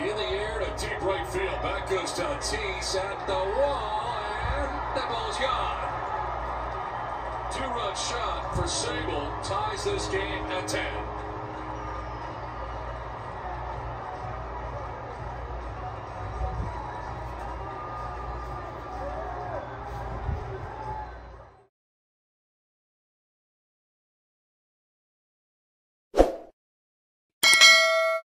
In the air to deep right field. Back goes Tatis at the wall, and that ball's gone. Two-run shot for Sable ties this game at 10.